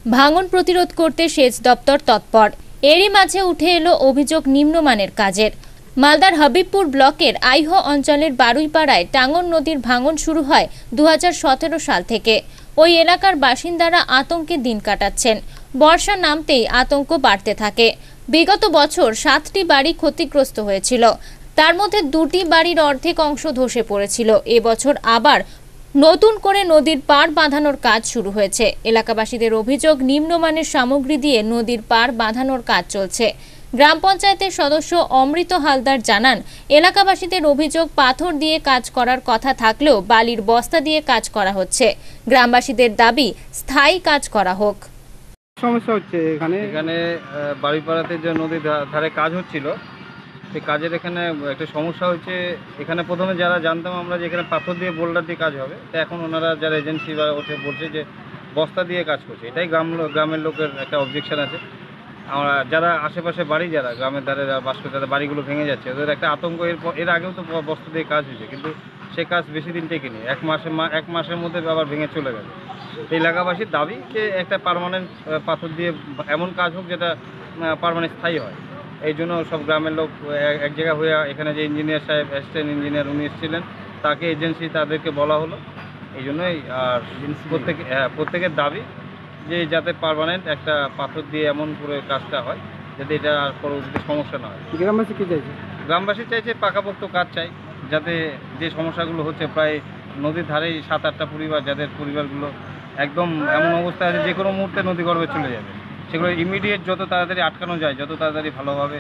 ভাঙন প্রতিরোধ করতে সেচ দপ্তর তৎপর। এরই মাঝে উঠে এলো অভিযোগ নিম্নমানের কাজের। মালদার হাবিবপুর ব্লকের আইহ অঞ্চলের বারুইপাড়ায় টাঙ্গন নদীর ভাঙন শুরু হয় 2017 সাল থেকে। ওই এলাকার বাসিন্দারা আতঙ্কে দিন কাটাচ্ছেন। বর্ষা নামতেই আতঙ্ক বাড়তে থাকে। বিগত বছর 7টি বাড়ি ক্ষতিগ্রস্ত হয়েছিল, তার মধ্যে 2টি বাড়ির অর্ধেক অংশ ধসে পড়েছিল। এবছর আবার নতুন করে নদীর পাড় বাঁধানোর কাজ শুরু হয়েছে। এলাকাবাসীদের অভিযোগ, নিম্নমানের সামগ্রী দিয়ে নদীর পাড় বাঁধানোর কাজ চলছে। গ্রাম পঞ্চায়েতের সদস্য অমৃত হালদার জানান, এলাকাবাসীদের অভিযোগ, পাথর দিয়ে কাজ করার কথা থাকলেও বালির বস্তা দিয়ে কাজ করা হচ্ছে। গ্রামবাসীদের দাবি, স্থায়ী কাজ করা হোক। সমস্যা হচ্ছে এখানে বাড়িপাড়াতে যে নদীর ধারে কাজ হচ্ছিল, সেই কাজের এখানে একটা সমস্যা হচ্ছে। এখানে প্রথমে যারা জানতাম আমরা যে এখানে পাথর দিয়ে বোল্ডার দিয়ে কাজ হবে, তো এখন ওনারা যারা এজেন্সি বা ওঠে বলছে যে বস্তা দিয়ে কাজ করছে। এটাই গ্রামের লোকের একটা অবজেকশন আছে। আমরা যারা আশেপাশে বাড়ি, যারা গ্রামের ধারে বাস করে, তাদের বাড়িগুলো ভেঙে যাচ্ছে, ওদের একটা আতঙ্ক। এর আগেও তো বস্তা দিয়ে কাজ হয়েছে, কিন্তু সে কাজ বেশি দিন টেকেনি। এক মাসের মধ্যে আবার ভেঙে চলে গেছে। এই এলাকাবাসীর দাবি যে একটা পার্মানেন্ট পাথর দিয়ে এমন কাজ হোক যেটা পার্মানেন্ট স্থায়ী হয়। এই জন্য সব গ্রামের লোক এক জায়গা হয়ে, এখানে যে ইঞ্জিনিয়ার সাহেব, অ্যাসিস্ট্যান্ট ইঞ্জিনিয়ার উনি এসেছিলেন, তাকে এজেন্সি তাদেরকে বলা হলো। এই জন্যই আর প্রত্যেকের দাবি যে যাতে পার্মানেন্ট একটা পাথর দিয়ে এমন করে কাজটা হয় যাতে এটা আর পরবর্তীতে সমস্যা না হয়। গ্রামবাসী কী চাইছে? গ্রামবাসী চাইছে পাকাপোক্ত কাজ চাই, যাতে যে সমস্যাগুলো হচ্ছে, প্রায় নদীর ধারেই 7-8টা পরিবার, যাদের পরিবারগুলো একদম এমন অবস্থা আছে যে কোনো মুহূর্তে নদী গর্ভে চলে যাবে, সেগুলো ইমিডিয়েট যত তাড়াতাড়ি আটকানো যায়, যত তাড়াতাড়ি ভালোভাবে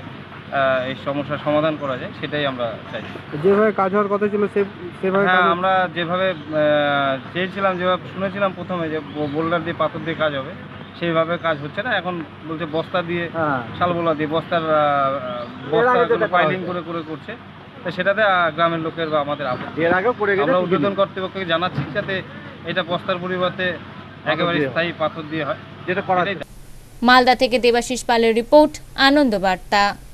এই সমস্যার সমাধান করা যায়, সেটাই আমরা চাই। যেভাবে কাজ হওয়ার কথা ছিল সেভাবে আমরা যেভাবে চেয়েছিলাম, যেভাবে শুনেছিলাম প্রথমে যে বোল্ডার দিয়ে পাথর দিয়ে কাজ হবে, সেইভাবে কাজ হচ্ছে না। এখন বলছে বস্তা দিয়ে, শালবোলা দিয়ে বস্তা পাইলিং করে করছে। তো সেটাতে গ্রামের লোকের বা আমাদের আমরা উদ্বোধন কর্তৃপক্ষকে জানাচ্ছি যাতে এটা বস্তার পরিবর্তে একেবারে স্থায়ী পাথর দিয়ে হয়, যেটা করা। মালদা থেকে দেবাশিস পালের রিপোর্ট, আনন্দ বার্তা।